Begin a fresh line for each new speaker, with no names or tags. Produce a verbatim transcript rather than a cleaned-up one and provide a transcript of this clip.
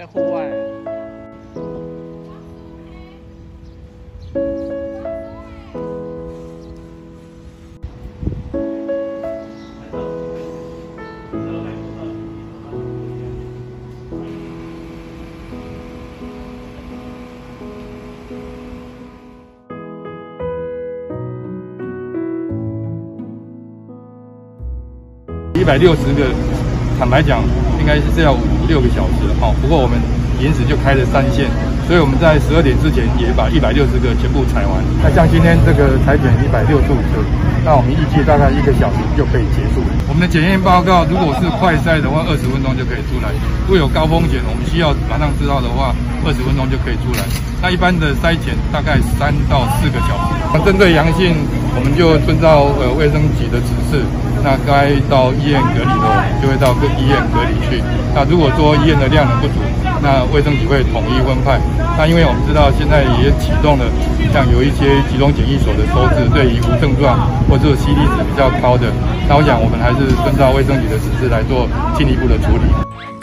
户外。
一百六十个，坦白讲，应该是要五六个小时哈。不过我们临时就开了三线，所以我们在十二点之前也把一百六十个全部采完。那像今天这个采检一百六十五个，那我们预计大概一个小时就可以结束。我们的检验报告如果是快筛的话，二十分钟就可以出来；如果有高风险，我们需要马上知道的话，二十分钟就可以出来。那一般的筛检大概三到四个小时。那针对阳性，我们就遵照呃卫生局的指示。那该到医院隔离的，我们就会到各医院隔离去。那如果说医院的量能不足，那卫生局会统一分派。那因为我们知道现在也启动了，像有一些集中检疫所的收治，对于无症状或者 C D 值比较高的，那我想我们还是遵照卫生局的指示来做进一步的处理。